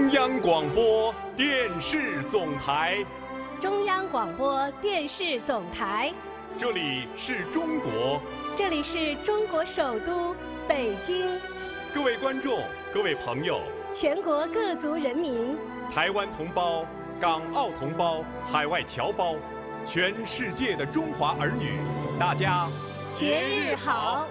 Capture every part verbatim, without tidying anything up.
中央广播电视总台， 中央广播电视总台， 这里是中国， 这里是中国首都北京。 各位观众，各位朋友， 全国各族人民， 台湾同胞、港澳同胞、海外侨胞，全世界的中华儿女，大家节日好！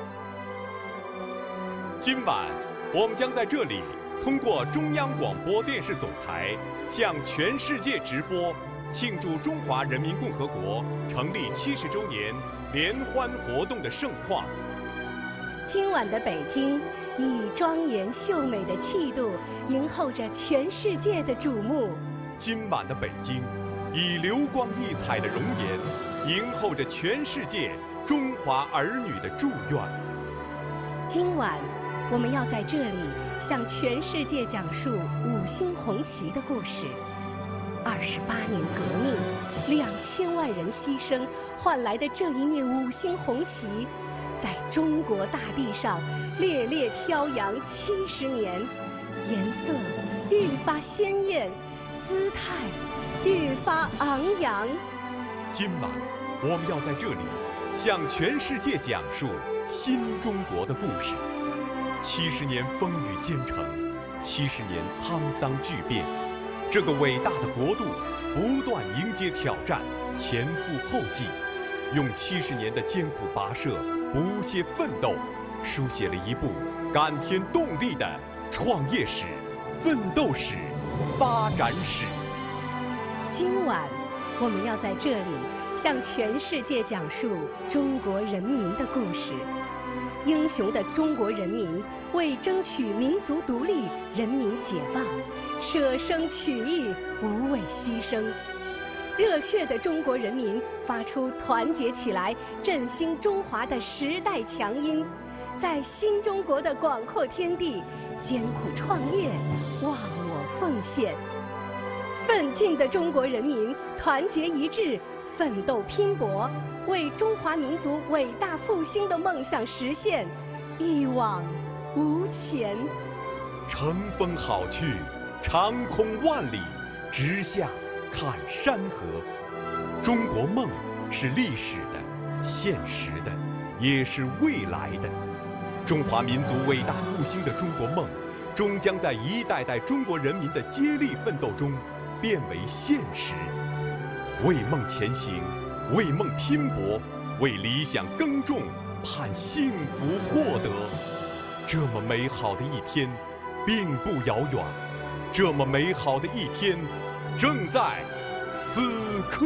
今晚我们将在这里通过中央广播电视总台向全世界直播庆祝中华人民共和国成立七十周年联欢活动的盛况。 今晚的北京以庄严秀美的气度迎候着全世界的瞩目。 今晚的北京以流光溢彩的容颜迎候着全世界中华儿女的祝愿。 今晚我们要在这里向全世界讲述五星红旗的故事。二十八年革命，两千万人牺牲换来的这一面五星红旗，在中国大地上烈烈飘扬七十年，颜色愈发鲜艳，姿态愈发昂扬。 今晚我们要在这里向全世界讲述新中国的故事。七十年风雨兼程，七十年沧桑巨变，这个伟大的国度不断迎接挑战，前赴后继，用七十年的艰苦跋涉、不懈奋斗，书写了一部感天动地的创业史、奋斗史、发展史。 今晚我们要在这里向全世界讲述中国人民的故事。英雄的中国人民为争取民族独立、人民解放，舍生取义，无畏牺牲。热血的中国人民发出团结起来、振兴中华的时代强音，在新中国的广阔天地，艰苦创业，忘我奉献。奋进的中国人民团结一致，奋斗拼搏，为中华民族伟大复兴的梦想实现一往无前。 乘风好去，长空万里，直下看山河。中国梦是历史的、现实的，也是未来的。中华民族伟大复兴的中国梦，终将在一代代中国人民的接力奋斗中变为现实。为梦前行，为梦拼搏，为理想耕种，盼幸福获得。这么美好的一天并不遥远，这么美好的一天正在此刻。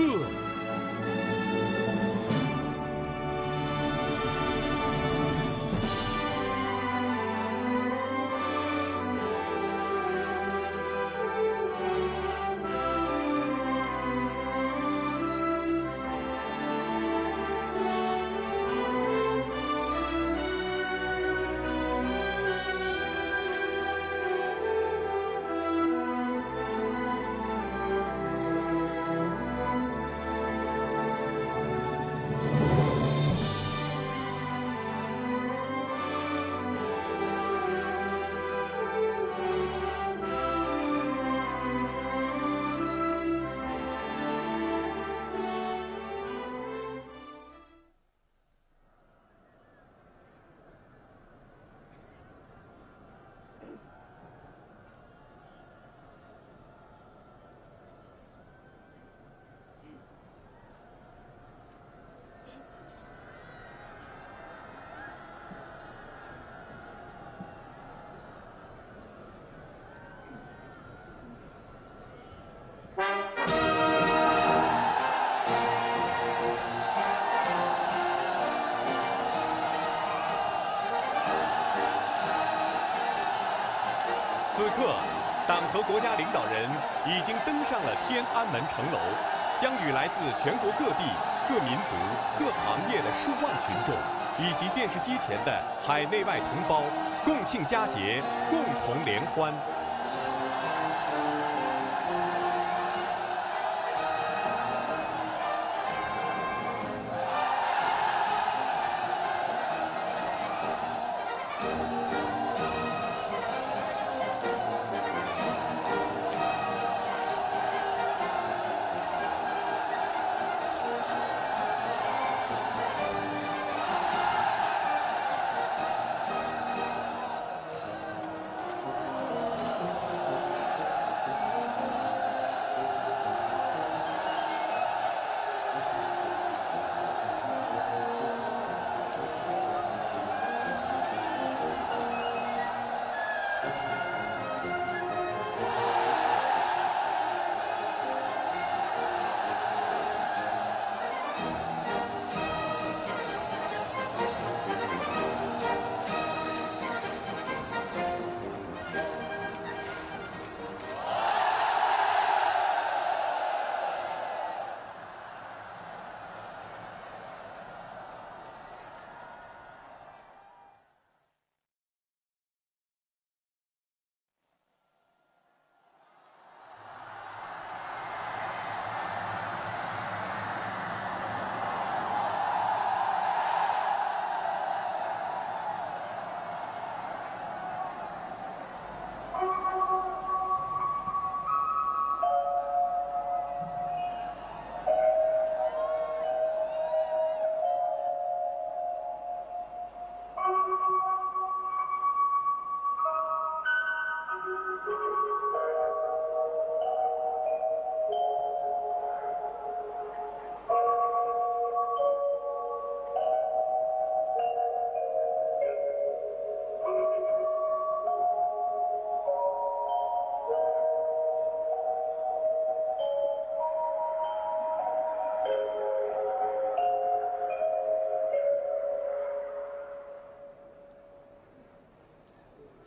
此刻，党和国家领导人已经登上了天安门城楼，将与来自全国各地、各民族、各行业的数万群众，以及电视机前的海内外同胞，共庆佳节，共同联欢。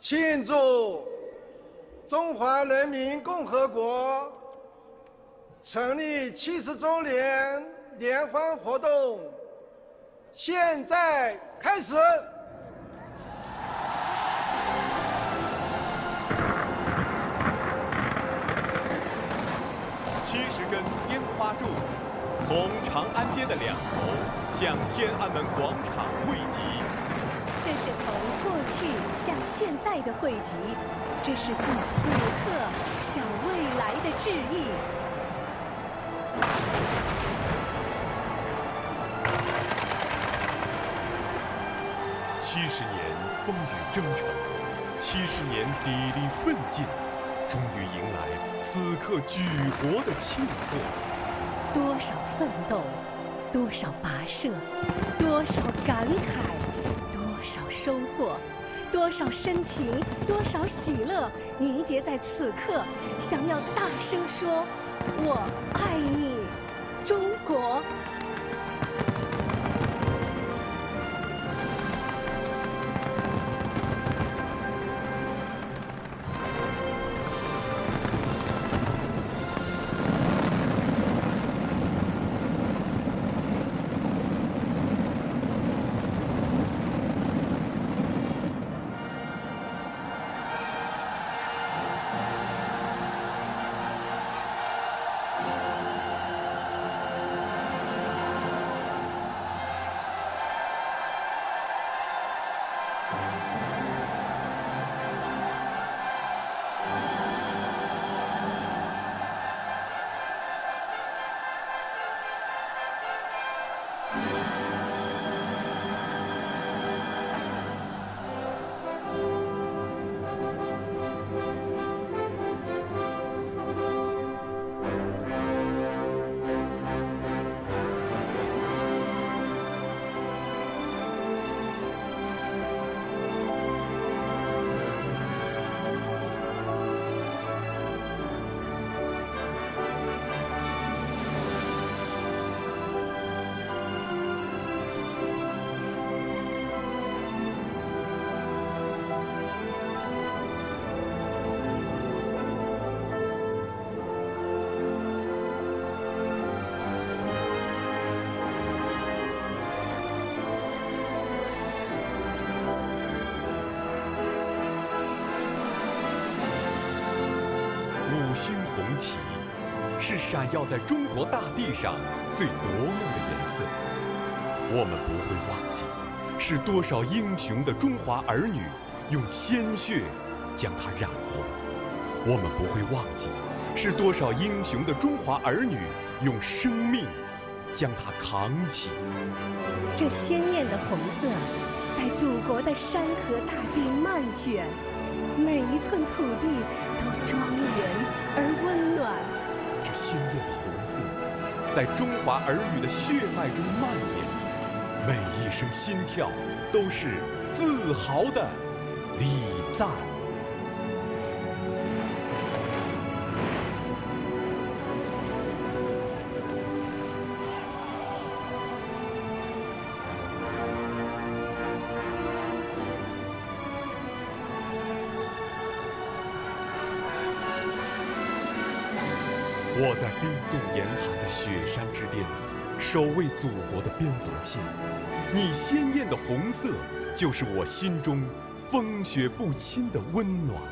庆祝中华人民共和国成立七十周年联欢活动，现在开始。 七十根烟花柱从长安街的两头向天安门广场汇集。 这是从过去向现在的汇集，这是自此刻向未来的致意。 七十年风雨征程，七十年砥砺奋进，终于迎来此刻举国的庆贺。 多少奋斗，多少跋涉，多少感慨，多少收获，多少深情，多少喜乐，凝结在此刻，想要大声说：“我爱你，中国！” 五星红旗是闪耀在中国大地上最夺目的颜色。我们不会忘记，是多少英雄的中华儿女用鲜血将它染红。我们不会忘记，是多少英雄的中华儿女用生命将它扛起。 这鲜艳的红色，在祖国的山河大地漫卷，每一寸土地都庄严而温暖。 这鲜艳的红色，在中华儿女的血脉中蔓延，每一声心跳都是自豪的礼赞。我在冰冻严寒的雪山之巅，守卫祖国的边防线。你鲜艳的红色，就是我心中风雪不侵的温暖。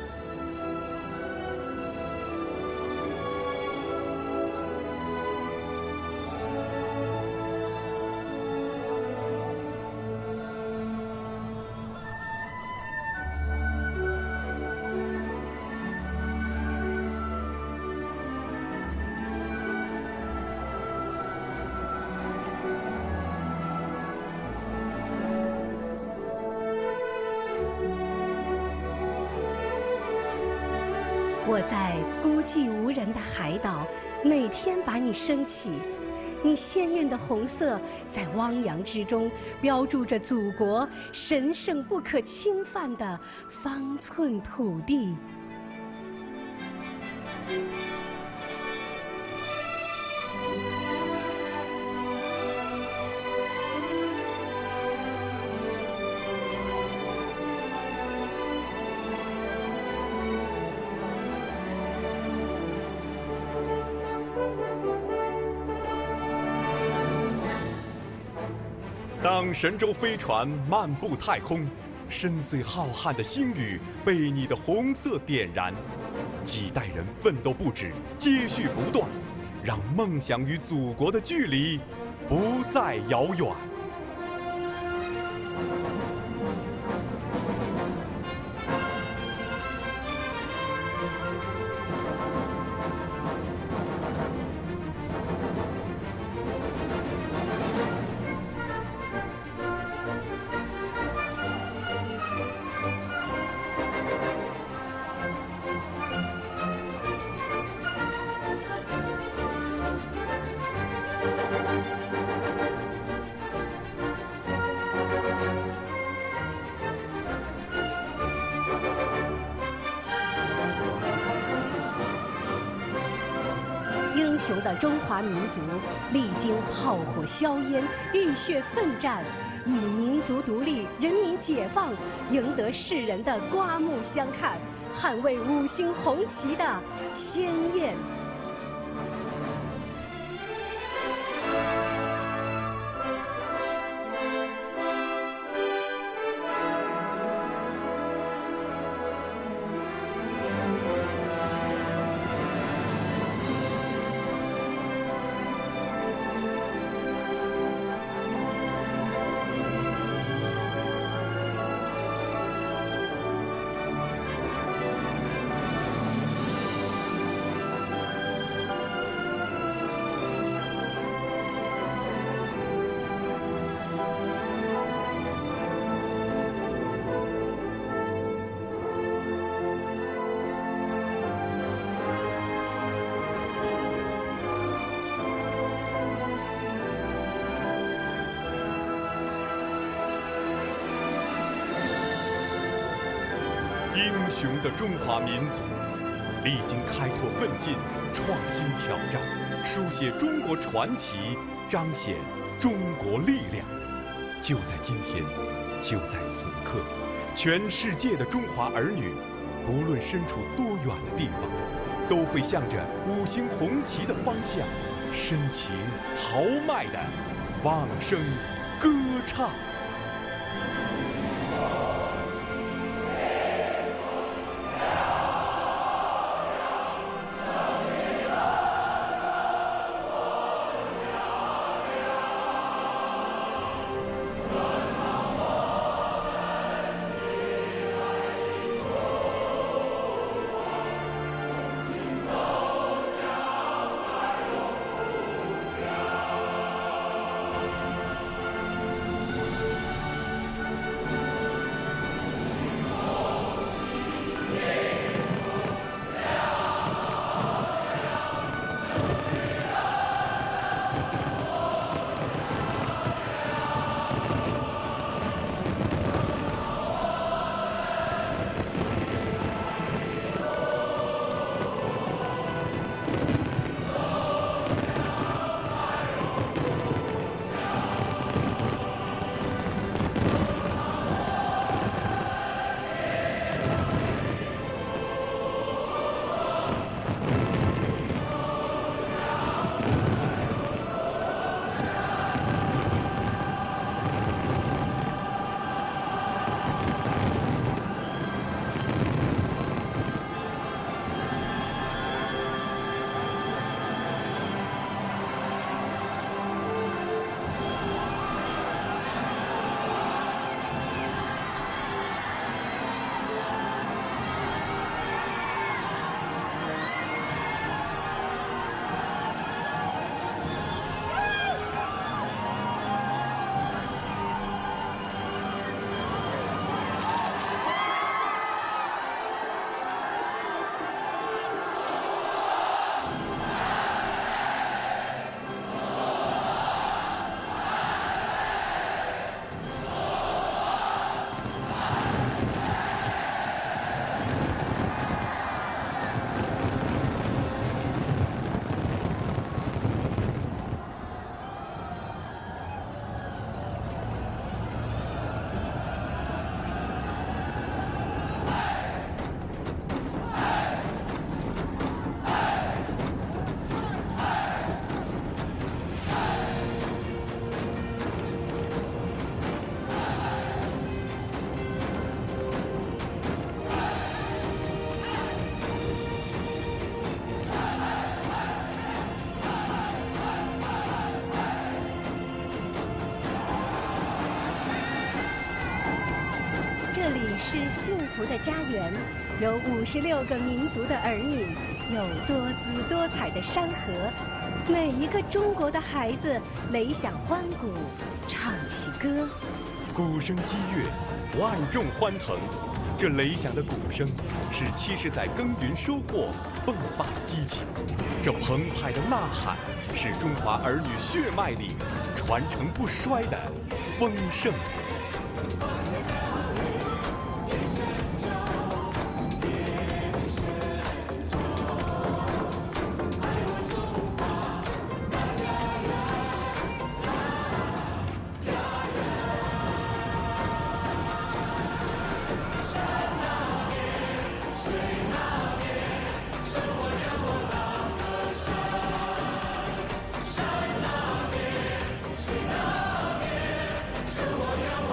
我在孤寂无人的海岛，每天把你升起。你鲜艳的红色在汪洋之中，标注着祖国神圣不可侵犯的方寸土地。 当神舟飞船漫步太空，深邃浩瀚的星宇被你的红色点燃，几代人奋斗不止，接续不断，让梦想与祖国的距离不再遥远。 英雄的中华民族历经炮火硝烟、浴血奋战，以民族独立、人民解放赢得世人的刮目相看，捍卫五星红旗的鲜艳。 英雄的中华民族历经开拓奋进、创新挑战，书写中国传奇，彰显中国力量。就在今天，就在此刻，全世界的中华儿女，不论身处多远的地方，都会向着五星红旗的方向，深情豪迈地放声歌唱。 是幸福的家园，有五十六个民族的儿女，有多姿多彩的山河。每一个中国的孩子擂响欢鼓，唱起歌。 鼓声激越，万众欢腾。这擂响的鼓声，是七十载耕耘收获迸发的激情；这澎湃的呐喊，是中华儿女血脉里传承不衰的丰盛。 是我愿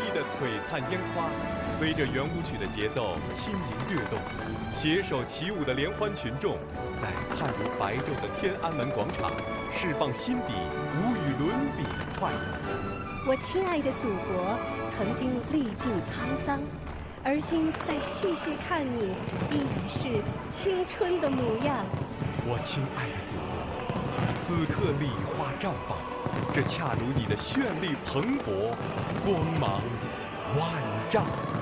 丽的璀璨烟花，随着圆舞曲的节奏轻盈跃动，携手起舞的联欢群众，在灿如白昼的天安门广场，释放心底无与伦比的快乐。 我亲爱的祖国，曾经历尽沧桑，而今再细细看你，依然是青春的模样。 我亲爱的祖国，此刻礼花绽放，这恰如你的绚丽蓬勃，光芒万丈。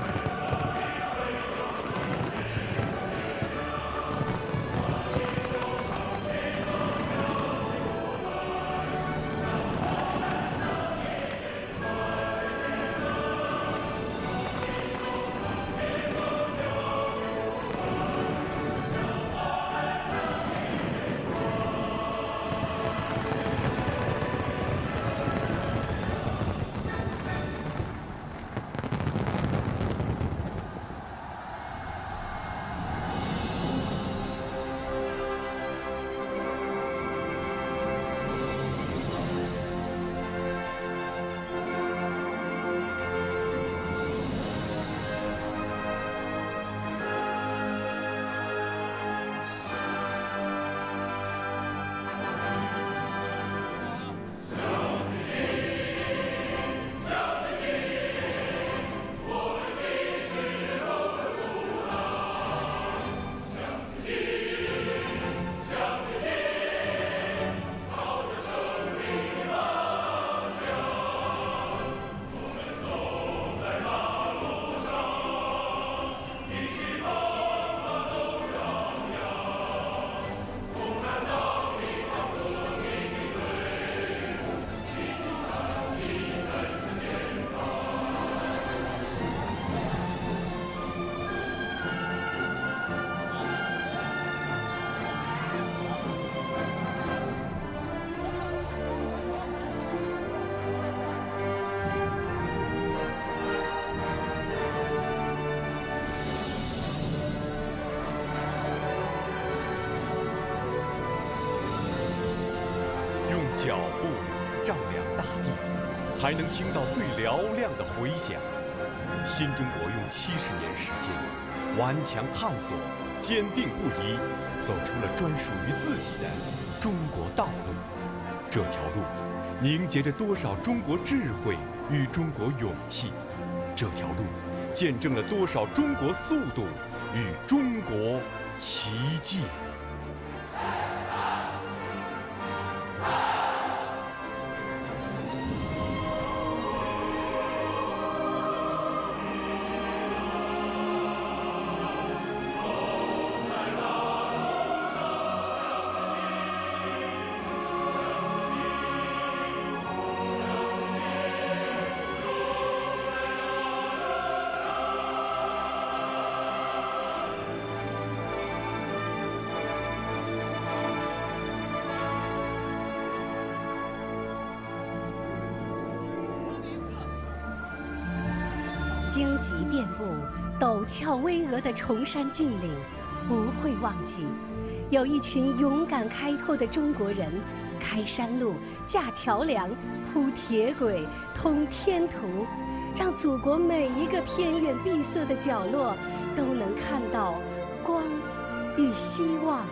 脚步丈量大地，才能听到最嘹亮的回响。新中国用七十年时间，顽强探索，坚定不移，走出了专属于自己的中国道路。这条路凝结着多少中国智慧与中国勇气？这条路见证了多少中国速度与中国奇迹？ 荆棘遍布、陡峭巍峨的崇山峻岭，不会忘记，有一群勇敢开拓的中国人，开山路、架桥梁、铺铁轨、通天途，让祖国每一个偏远闭塞的角落都能看到光与希望。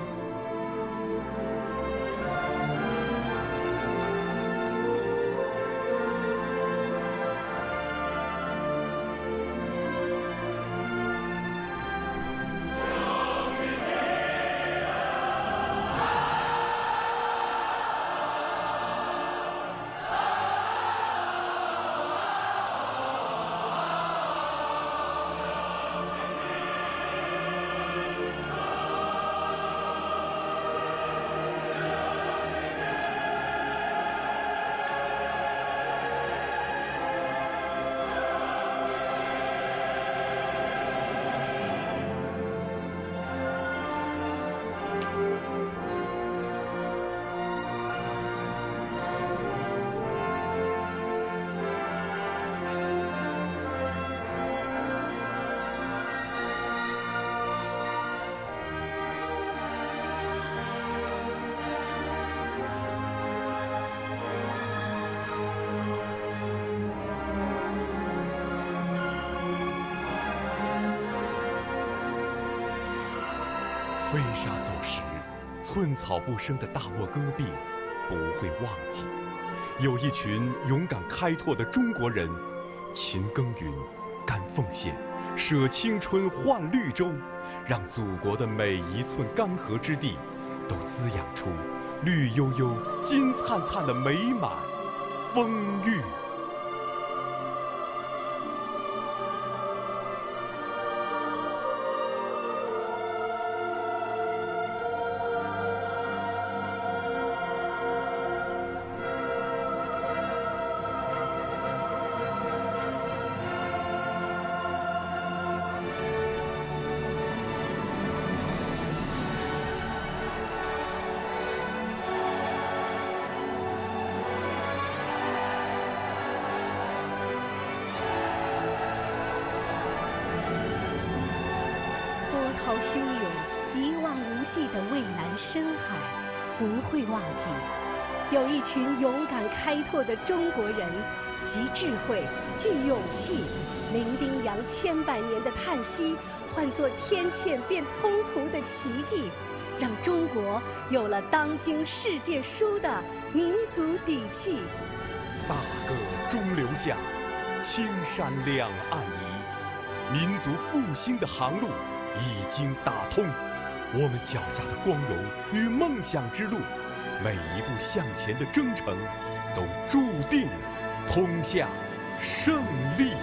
飞沙走石、寸草不生的大漠戈壁，不会忘记，有一群勇敢开拓的中国人，勤耕耘、甘奉献、舍青春换绿洲，让祖国的每一寸干涸之地，都滋养出绿油油、金灿灿的美满丰裕。 涛汹涌、一望无际的蔚蓝深海，不会忘记，有一群勇敢开拓的中国人，集智慧、具勇气，伶仃扬千百年的叹息，换作天堑变通途的奇迹，让中国有了当今世界书的民族底气。 大河中流下，青山两岸移，民族复兴的航路已经打通，我们脚下的光荣与梦想之路，每一步向前的征程，都注定通向胜利。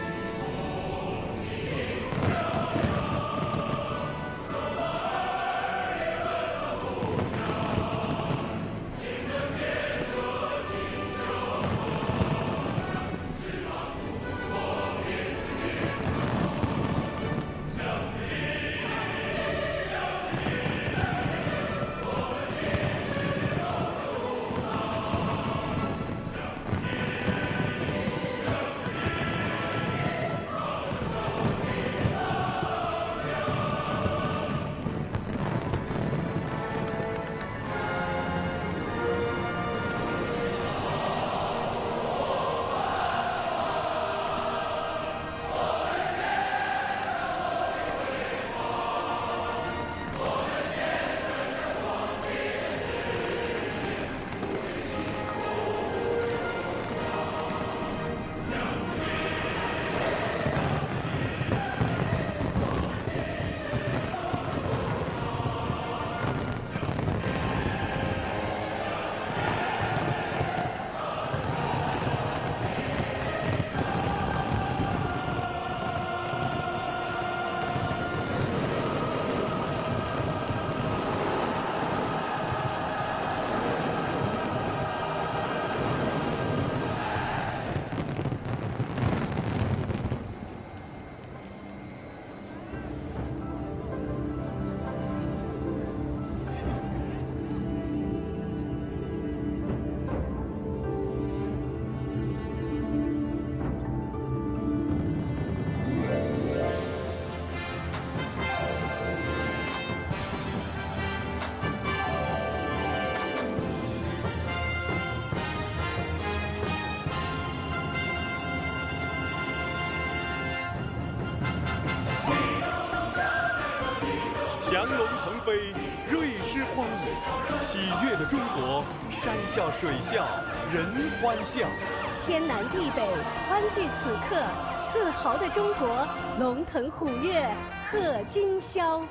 祥龙腾飞，瑞狮欢舞，喜悦的中国，山笑水笑，人欢笑。 天南地北，欢聚此刻，自豪的中国，龙腾虎跃，贺今宵。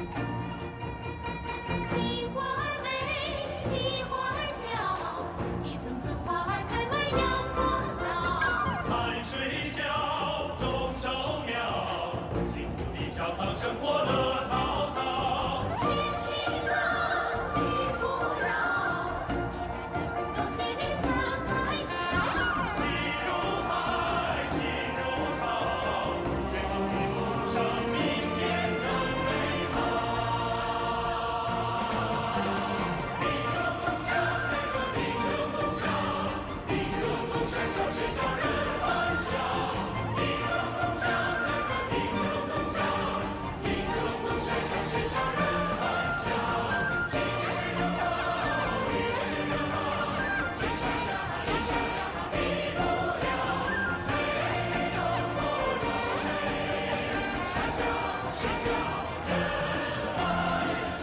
心花儿美，梨花儿笑，一层层花儿开满阳光岛。 汗水浇，种寿苗，幸福的小康生活乐陶陶。 天晴朗，地富饶，一代代奋斗建立家财桥。 喜如海，金如潮，天空的路上明天更美好。叮咚咚锵，那个叮咚咚锵，叮咚咚闪烁时笑人欢笑。叮咚咚锵，那个叮咚咚锵，叮咚咚闪烁时笑人欢笑。齐齐是人好，一齐是人好，齐山呀一山呀一路遥，美中国如美，傻笑是笑人欢笑。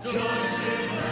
这是美。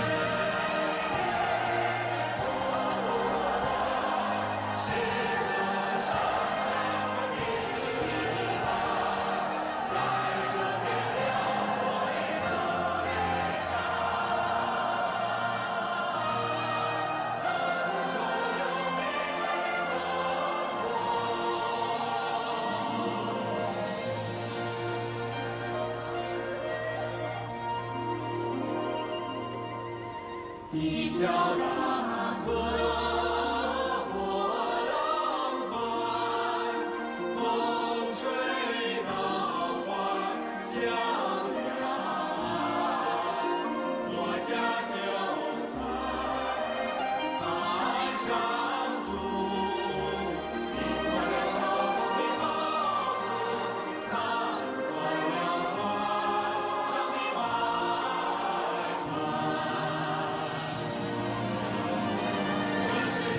一条大河波浪宽，风吹稻花香两岸。我家就在岸上住，听惯了潮的号子，看惯了船上的外船。这是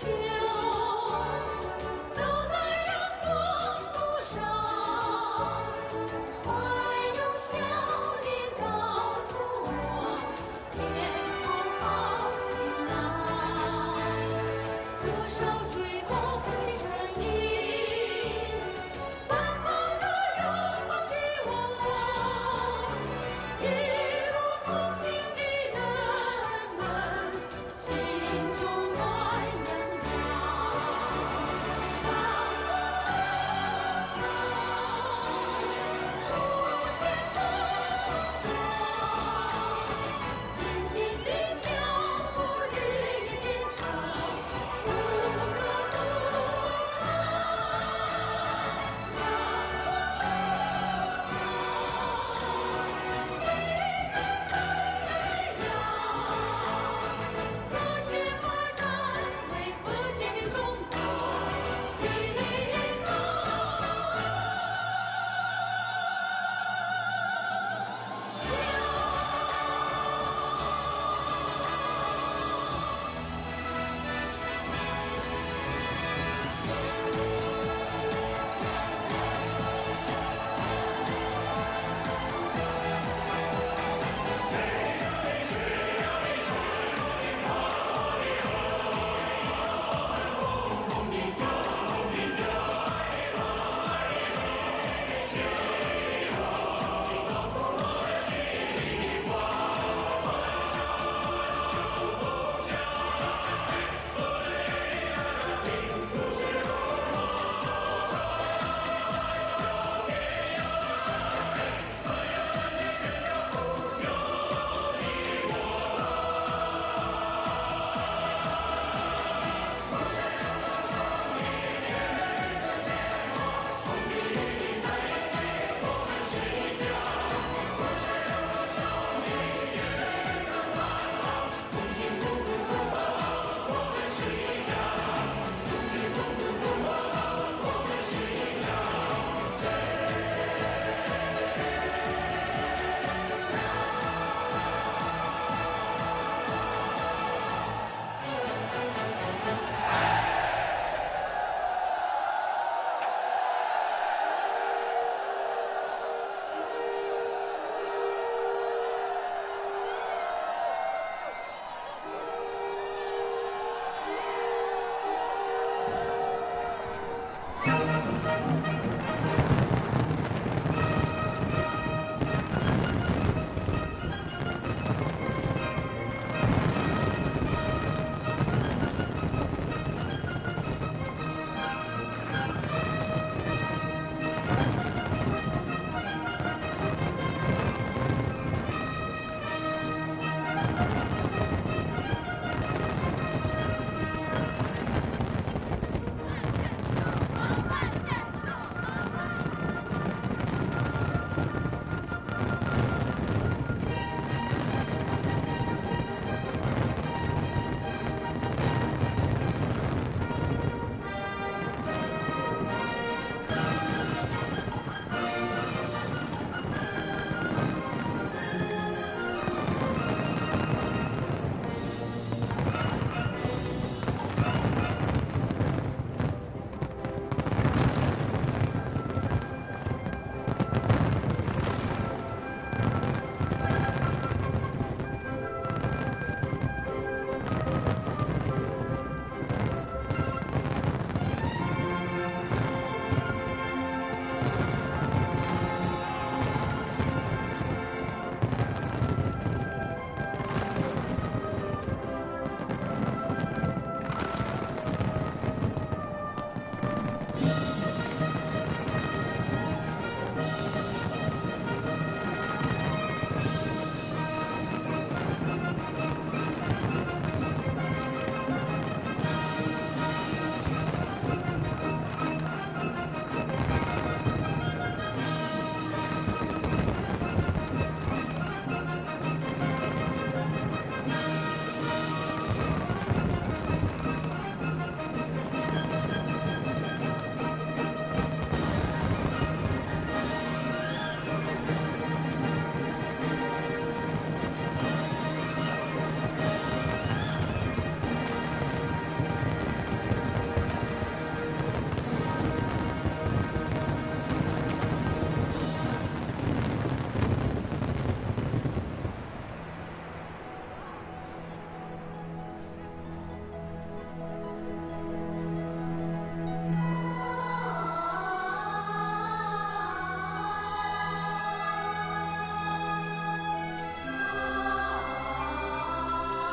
前进的脚步日益兼程，无可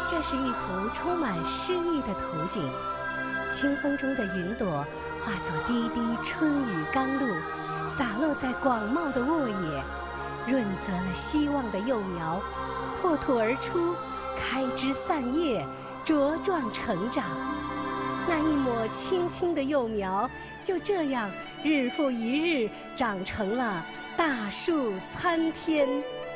这是一幅充满诗意的图景，清风中的云朵化作滴滴春雨甘露，洒落在广袤的沃野，润泽了希望的幼苗，破土而出，开枝散叶，茁壮成长。那一抹青青的幼苗，就这样日复一日长成了大树参天。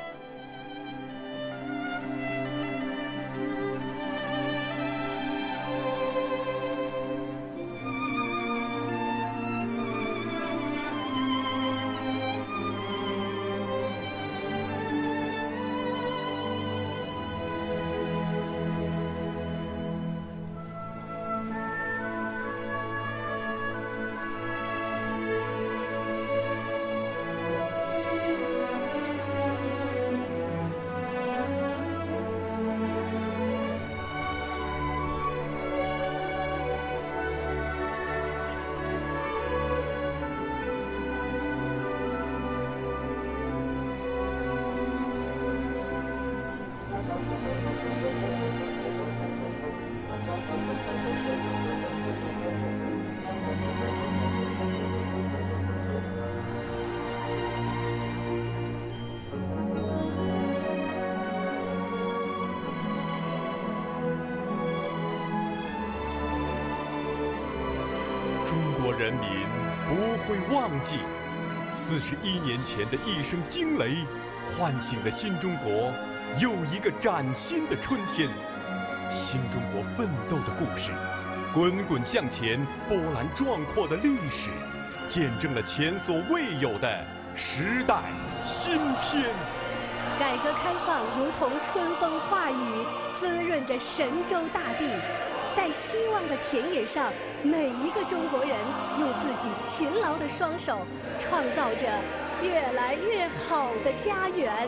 中国人民不会忘记，四十一年前的一声惊雷，唤醒了新中国又一个崭新的春天。新中国奋斗的故事，滚滚向前，波澜壮阔的历史，见证了前所未有的时代新篇。 改革开放如同春风化雨，滋润着神州大地。在希望的田野上，每一个中国人用自己勤劳的双手，创造着越来越好的家园。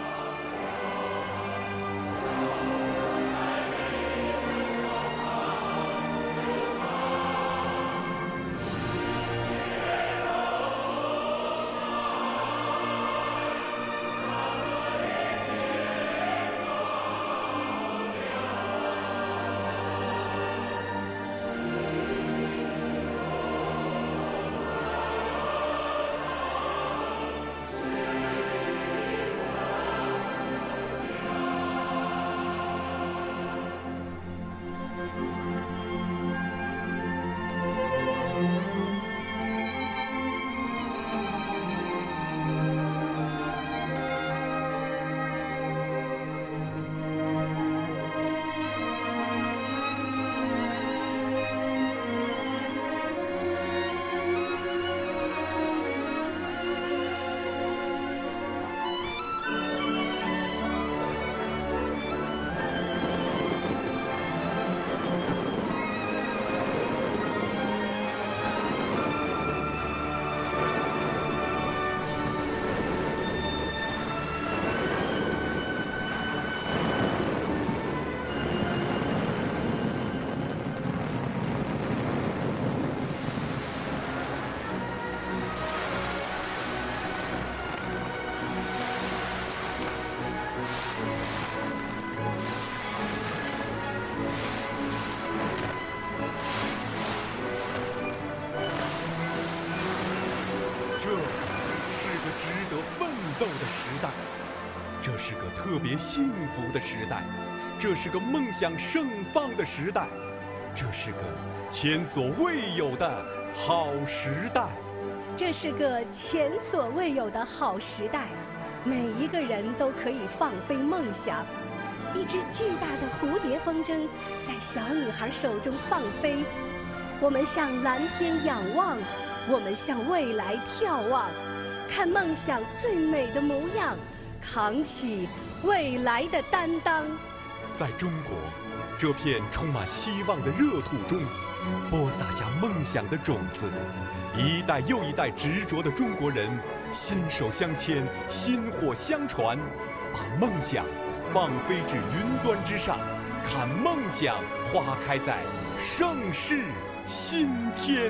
这是个值得奋斗的时代，这是个特别幸福的时代，这是个梦想盛放的时代，这是个前所未有的好时代。 这是个前所未有的好时代，每一个人都可以放飞梦想。一只巨大的蝴蝶风筝在小女孩手中放飞，我们向蓝天仰望，我们向未来眺望，看梦想最美的模样，扛起未来的担当。 在中国这片充满希望的热土中，播撒下梦想的种子，一代又一代执着的中国人心手相牵，薪火相传，把梦想放飞至云端之上，看梦想花开在盛世新天。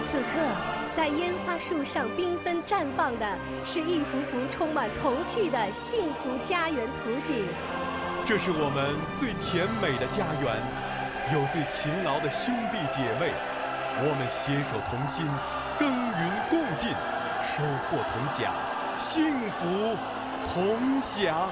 此刻，在烟花树上缤纷绽放的是一幅幅充满童趣的幸福家园图景。 这是我们最甜美的家园，有最勤劳的兄弟姐妹，我们携手同心，耕耘共进，收获同享，幸福同享。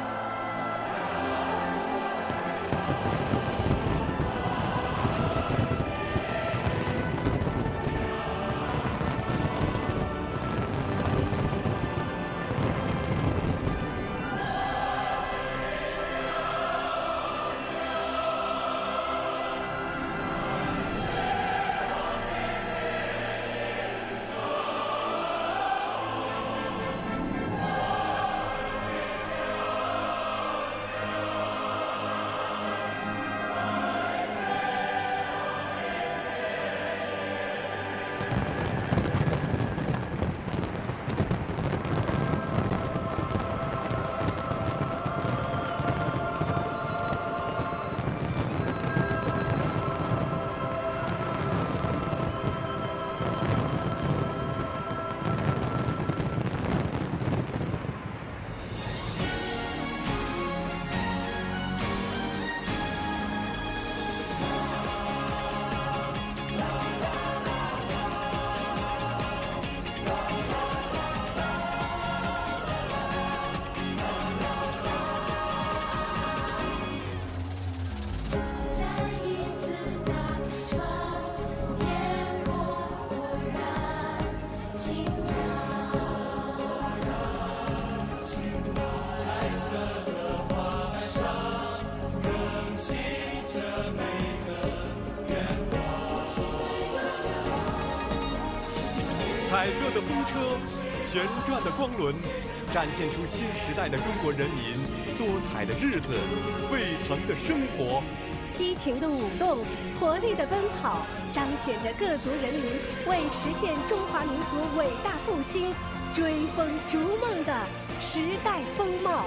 彩色的风车，旋转的光轮，展现出新时代的中国人民多彩的日子，沸腾的生活， 激情的舞动，活力的奔跑，彰显着各族人民为实现中华民族伟大复兴追风逐梦的时代风貌。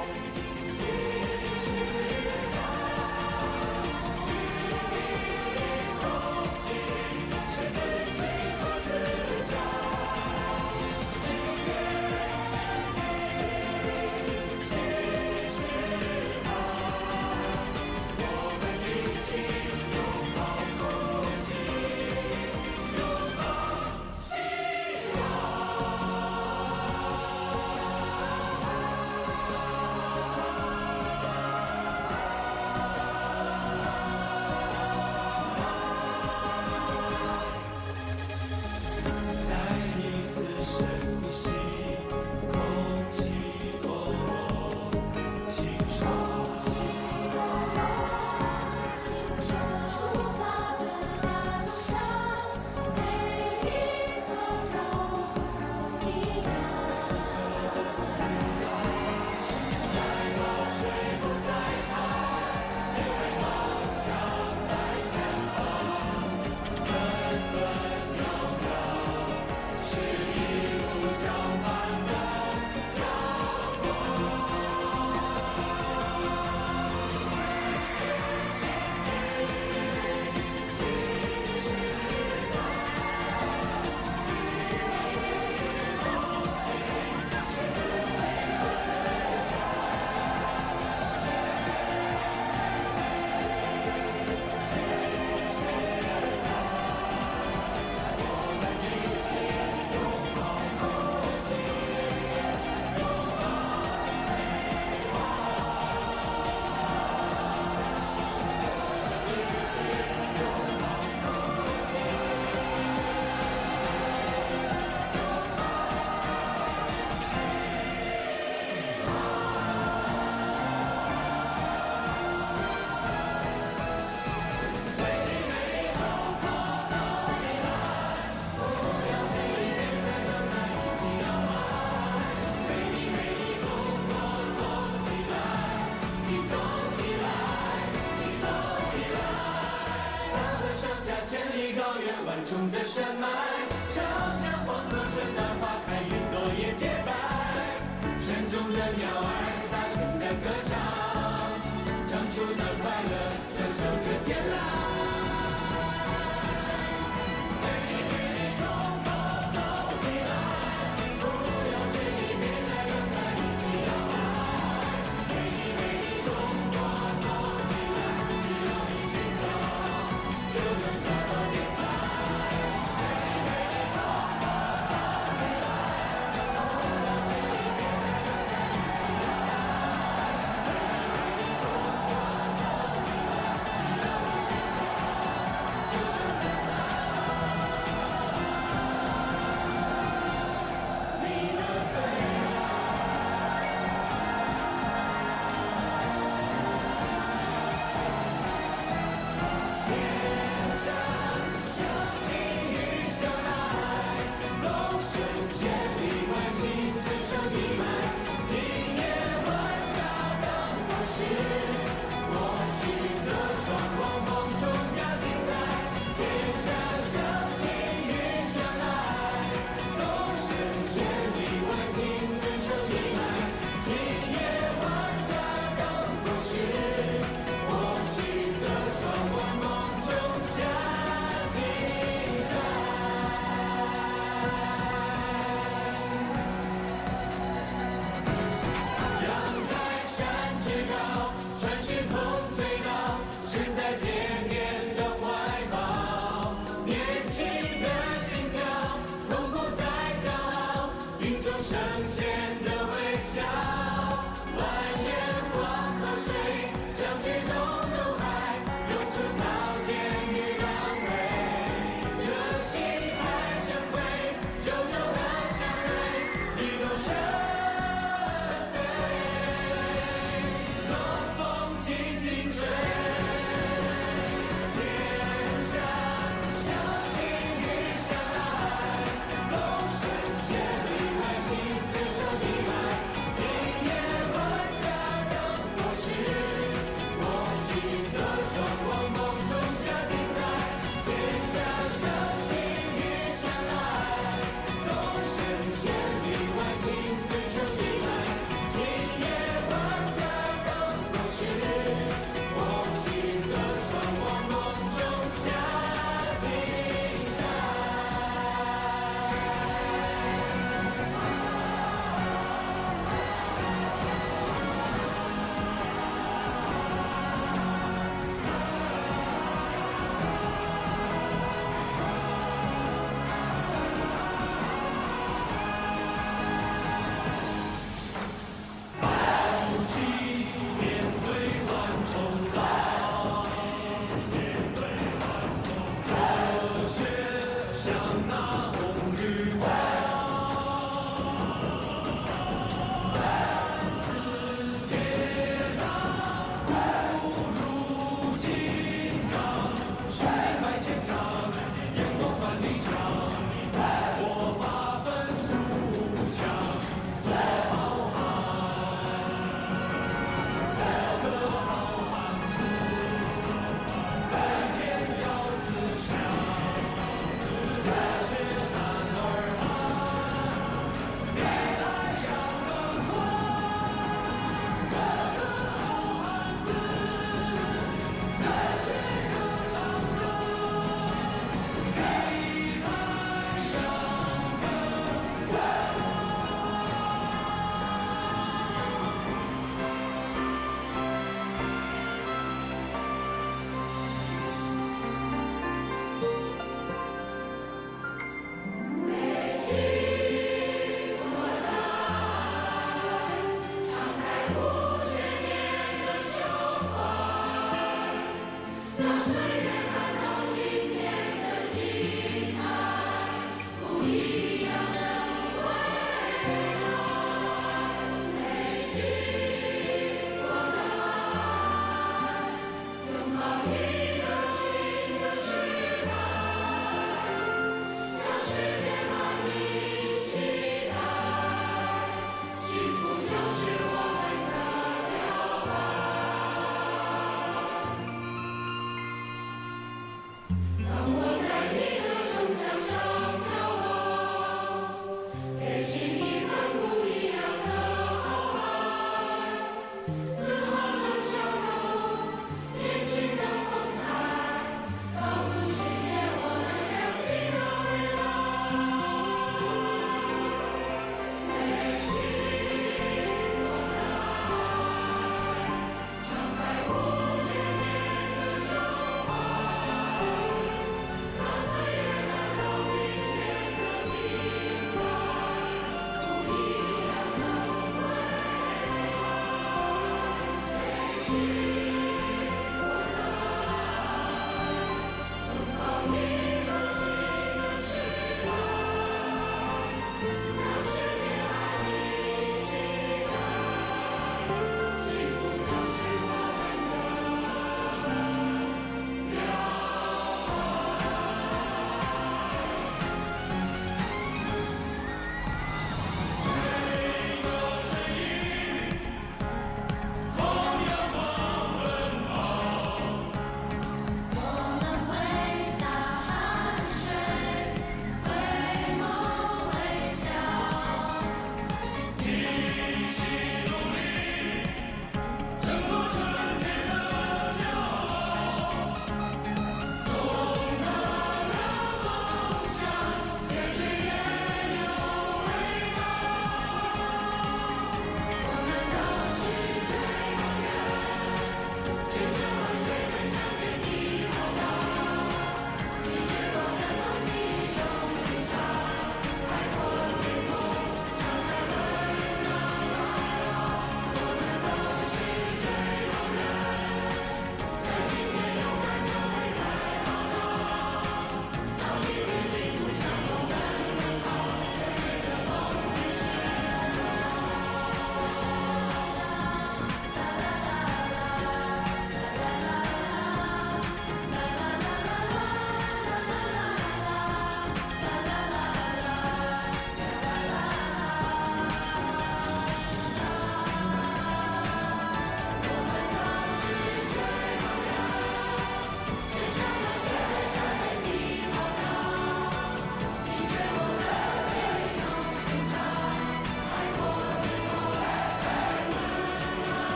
中的山脉，长江黄河春暖花开，云朵也洁白。山中的鸟儿大声的歌唱，唱出的快乐享受着天籁。美丽美丽中。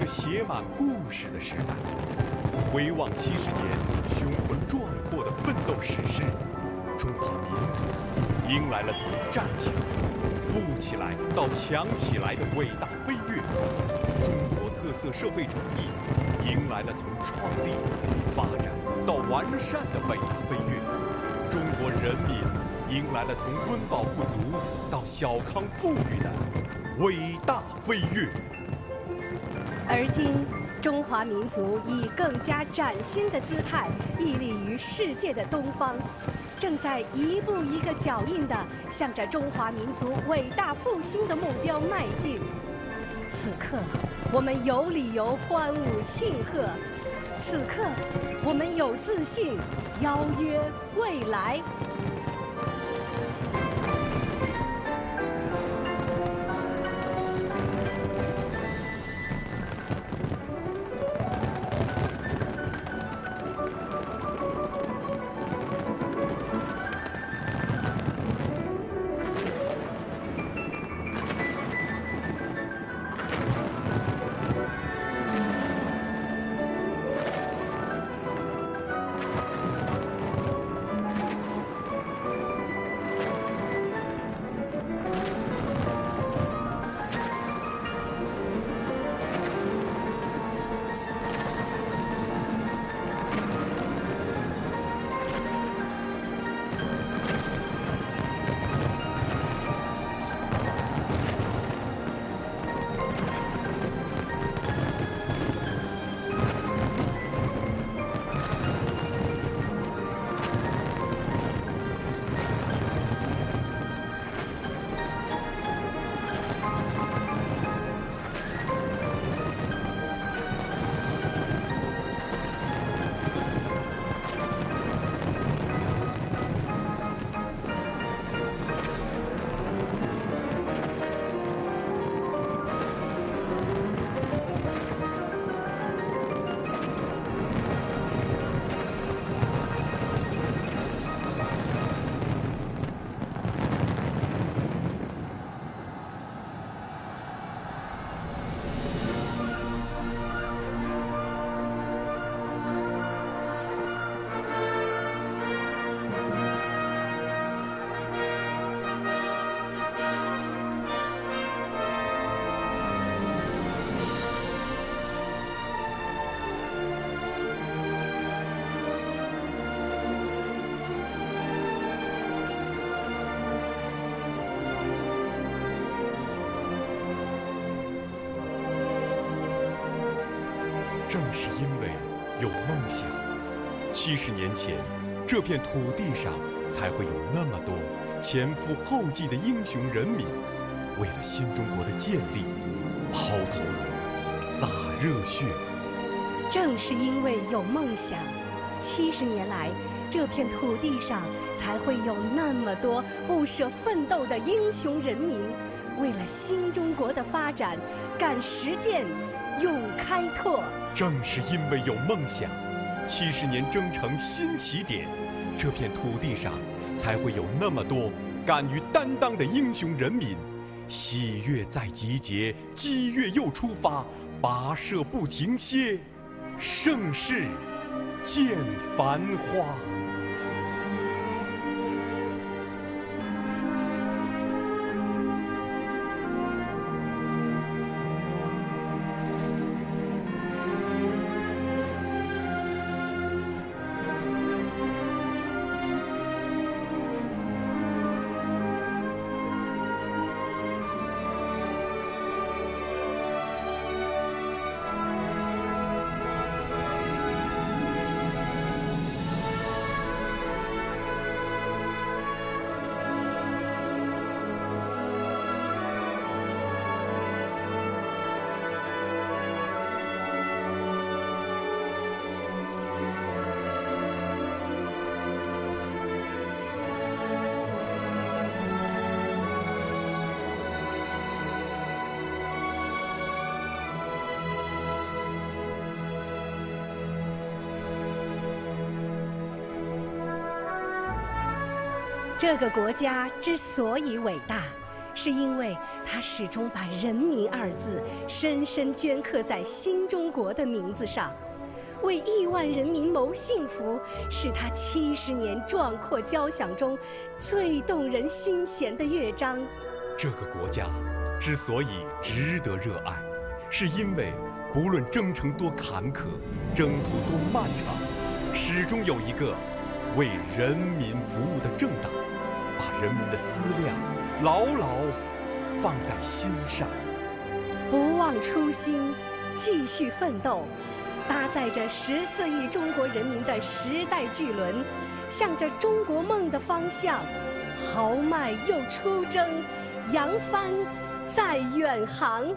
个写满故事的时代。回望七十年雄浑壮阔的奋斗史诗，中华民族迎来了从站起来、富起来到强起来的伟大飞跃。中国特色社会主义迎来了从创立、发展到完善的伟大飞跃。中国人民迎来了从温饱不足到小康富裕的伟大飞跃。 而今，中华民族以更加崭新的姿态屹立于世界的东方，正在一步一个脚印地向着中华民族伟大复兴的目标迈进。此刻，我们有理由欢舞庆贺；此刻，我们有自信邀约未来。 正是因为有梦想，七十年前，这片土地上才会有那么多前赴后继的英雄人民，为了新中国的建立，抛头颅、洒热血。 正是因为有梦想，七十年来，这片土地上才会有那么多不舍奋斗的英雄人民，为了新中国的发展，敢实践，勇开拓。 正是因为有梦想，七十年征程新起点，这片土地上才会有那么多敢于担当的英雄人民。喜悦再集结，激越又出发，跋涉不停歇，盛世见繁花。 这个国家之所以伟大， 是因为他始终把“人民”二字深深镌刻在新中国的名字上，为亿万人民谋幸福，是他七十年壮阔交响中最动人心弦的乐章。 这个国家之所以值得热爱，是因为不论征程多坎坷，征途多漫长，始终有一个为人民服务的政党，把人民的思量牢牢放在心上。 不忘初心，继续奋斗，搭载着十四亿中国人民的时代巨轮，向着中国梦的方向，豪迈又出征，扬帆在远航。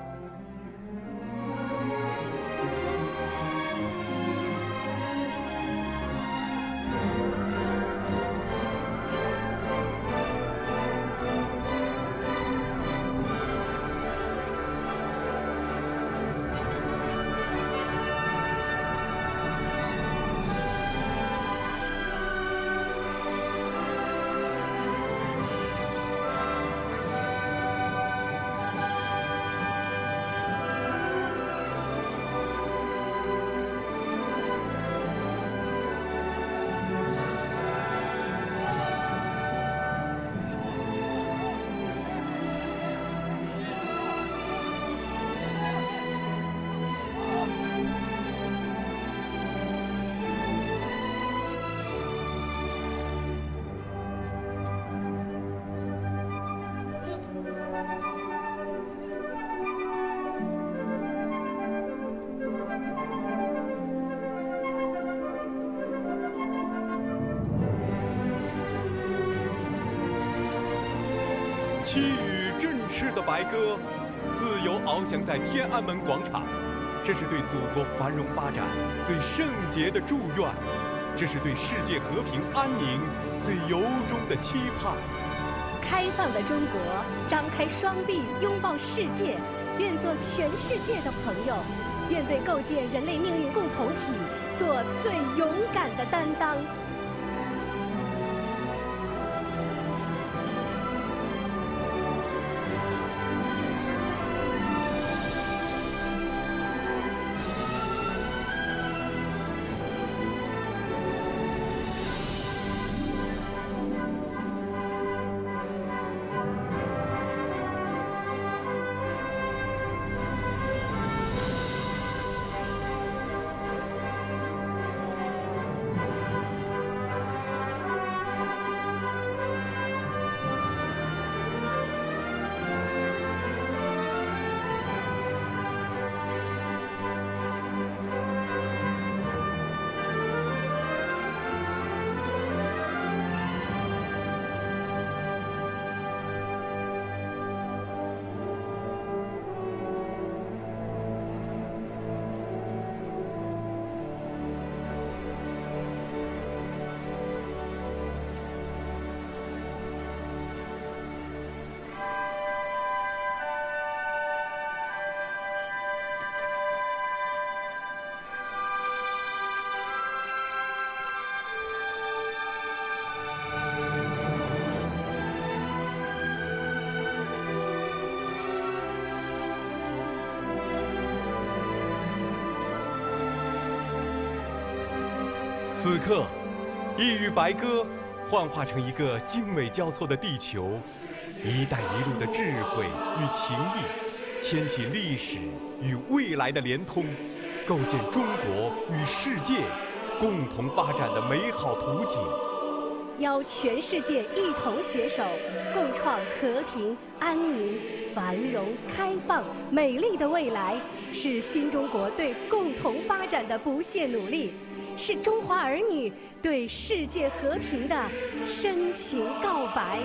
气宇振翅的白鸽，自由翱翔在天安门广场。这是对祖国繁荣发展最圣洁的祝愿，这是对世界和平安宁最由衷的期盼。 开放的中国，张开双臂拥抱世界，愿做全世界的朋友，愿对构建人类命运共同体做最勇敢的担当。 此刻，一羽白鸽幻化成一个经纬交错的地球，“一带一路”的智慧与情谊，牵起历史与未来的连通，构建中国与世界共同发展的美好图景。 邀全世界一同携手，共创和平、安宁、繁荣、开放、美丽的未来，是新中国对共同发展的不懈努力，是中华儿女对世界和平的深情告白。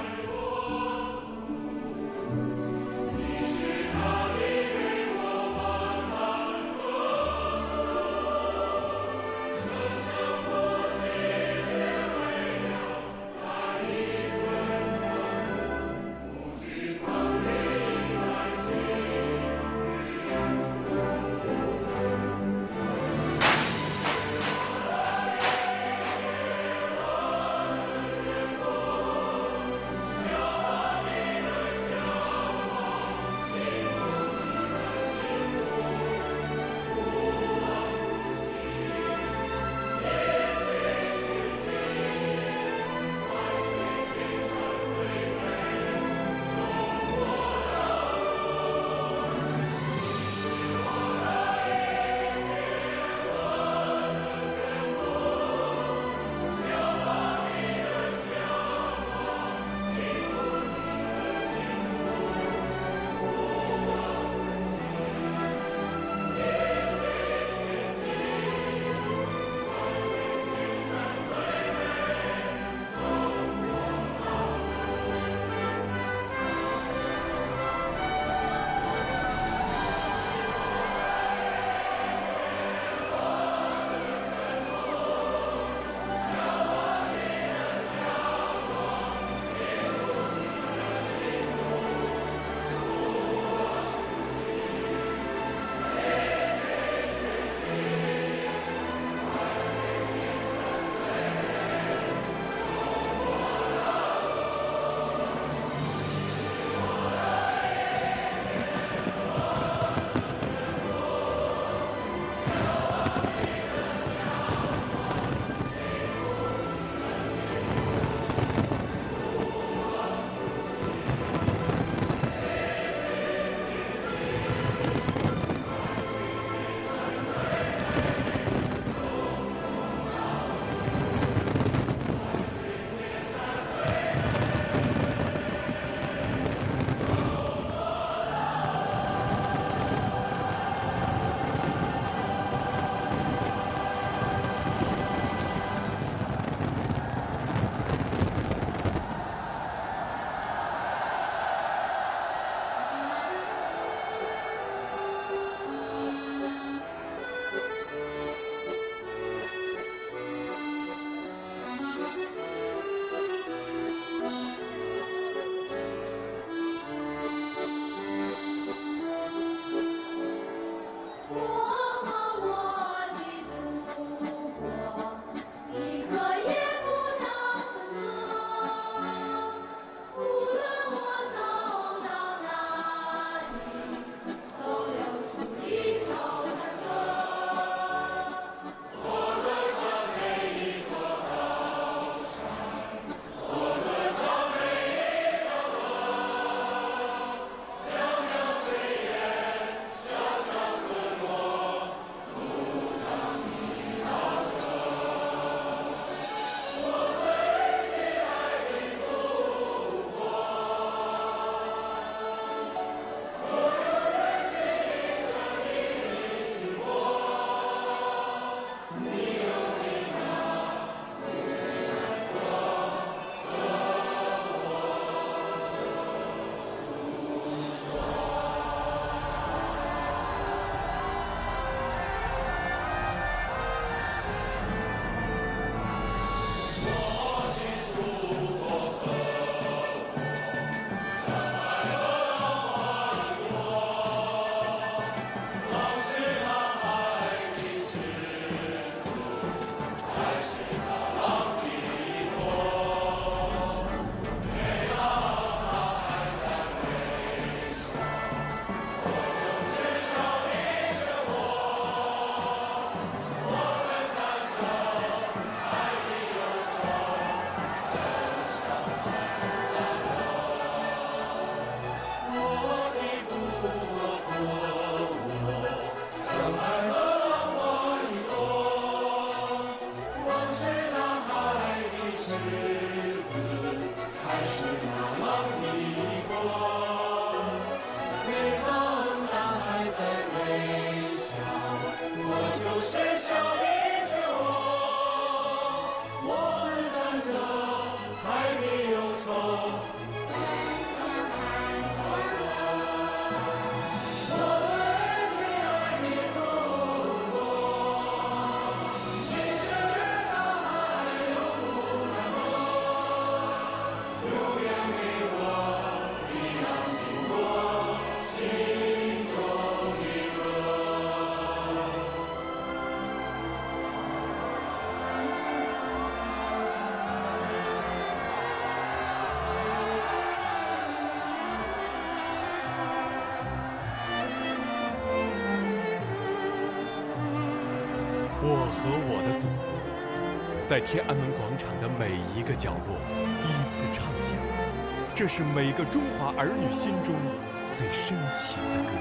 祖国，在天安门广场的每一个角落依次唱响，这是每个中华儿女心中最深情的歌。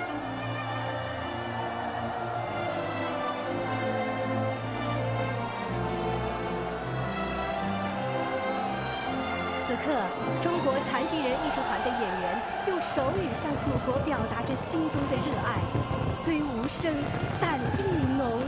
此刻，中国残疾人艺术团的演员用手语向祖国表达着心中的热爱，虽无声，但意浓。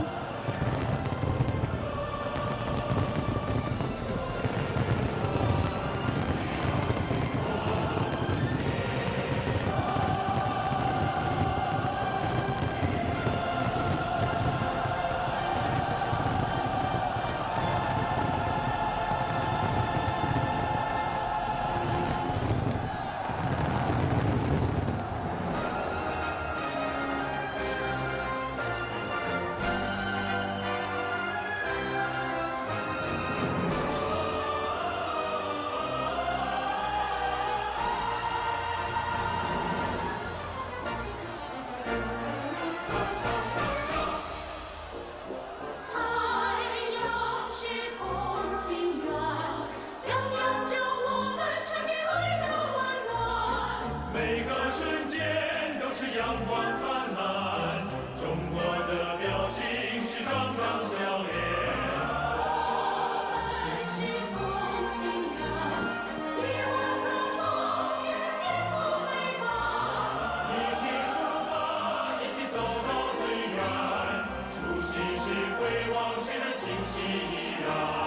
太阳是同心圆，响亮着我们传递爱的温暖。 每个瞬间都是阳光灿烂，中国的表情是张张笑脸。 我们是同心圆，一万个梦结成幸福美满。 一起出发，一起走到最远，初心是回往事的清晰依然。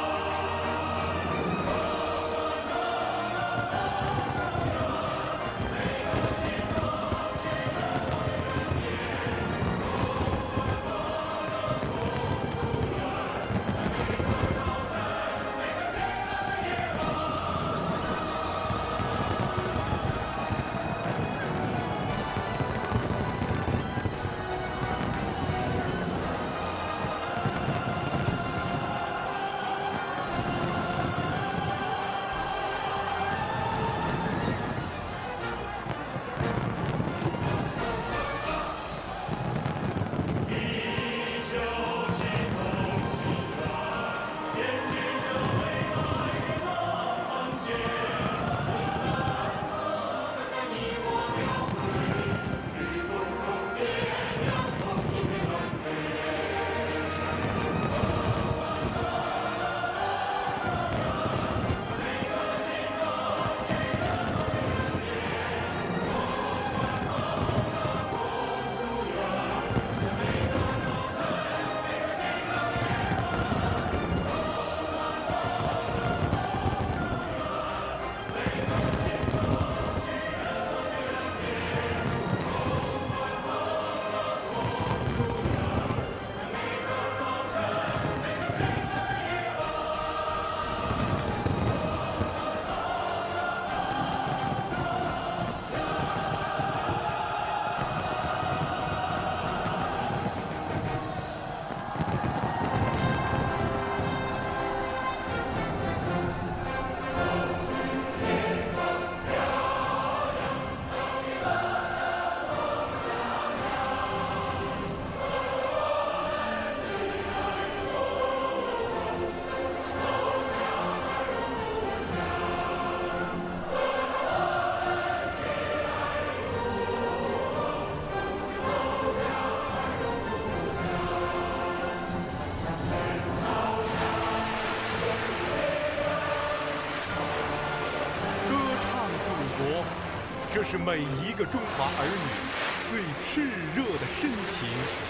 这是每一个中华儿女最炽热的深情。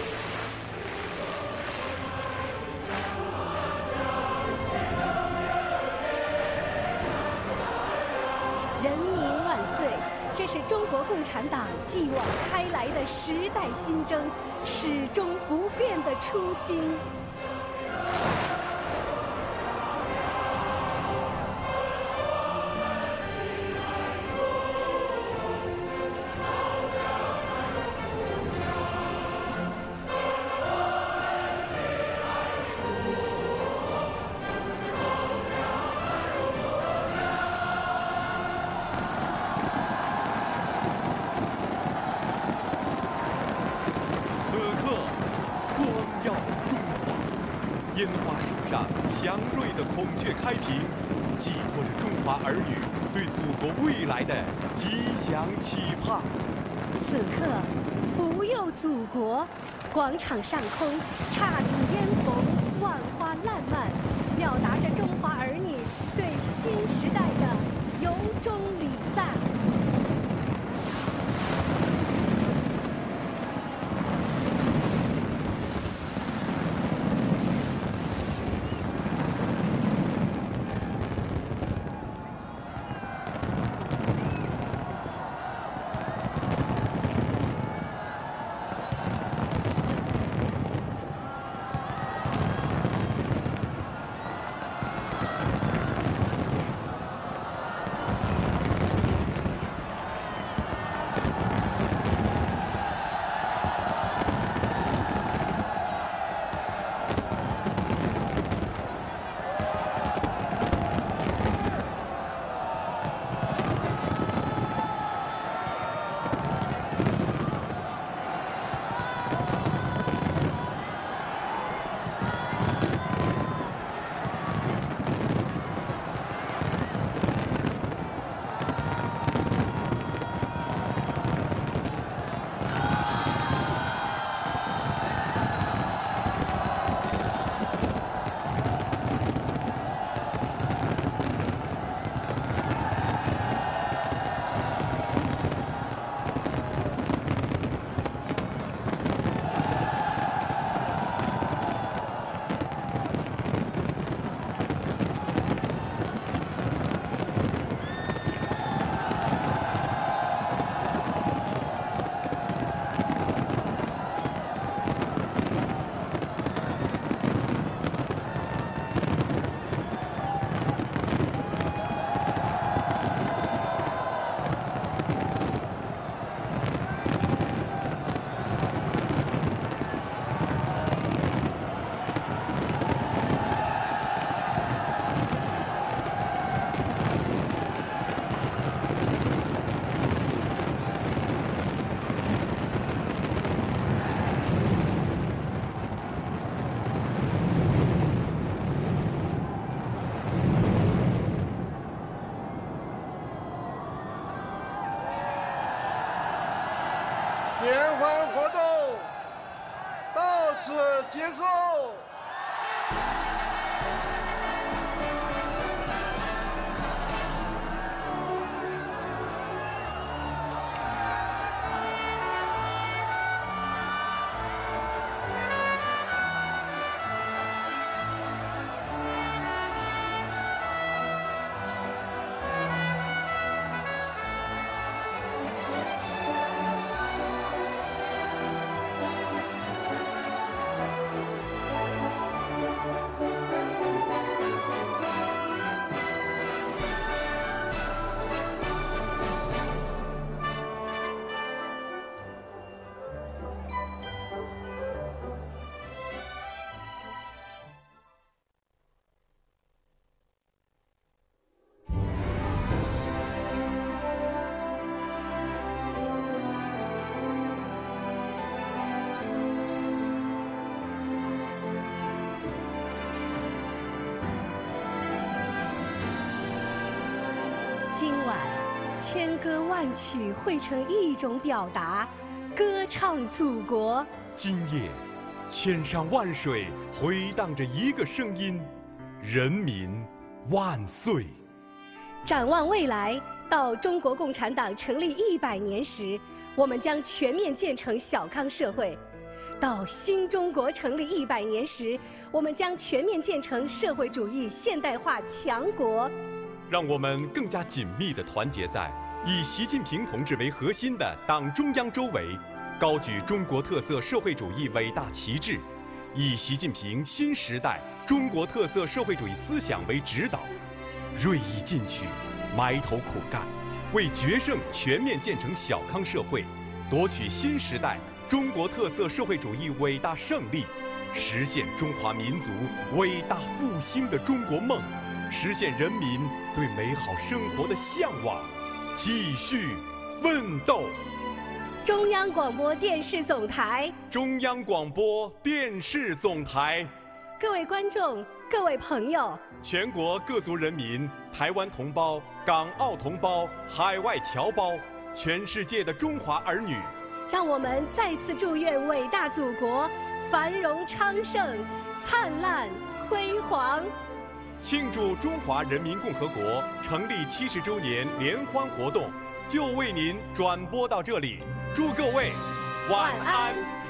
人民万岁！这是中国共产党继往开来的时代新征，始终不变的初心。 此刻，光耀中华。 上祥瑞的孔雀开屏，寄托着中华儿女对祖国未来的吉祥期盼。 此刻，福佑祖国，广场上空姹紫嫣红，万花烂漫，表达着中华儿女对新时代的由衷礼赞。 联欢活动到此结束。 今晚，千歌万曲汇成一种表达，歌唱祖国。 今夜，千山万水回荡着一个声音：人民万岁！ 展望未来，到中国共产党成立一百年时，我们将全面建成小康社会；到新中国成立一百年时，我们将全面建成社会主义现代化强国。 让我们更加紧密地团结在以习近平同志为核心的党中央周围，高举中国特色社会主义伟大旗帜，以习近平新时代中国特色社会主义思想为指导，锐意进取，埋头苦干，为决胜全面建成小康社会，夺取新时代中国特色社会主义伟大胜利，实现中华民族伟大复兴的中国梦，实现人民对美好生活的向往，继续奋斗。 中央广播电视总台， 中央广播电视总台， 各位观众、 各位朋友， 全国各族人民、台湾同胞、港澳同胞、海外侨胞，全世界的中华儿女， 让我们再次祝愿伟大祖国繁荣昌盛、灿烂辉煌。 庆祝中华人民共和国成立七十周年联欢活动，就为您转播到这里。祝各位晚安。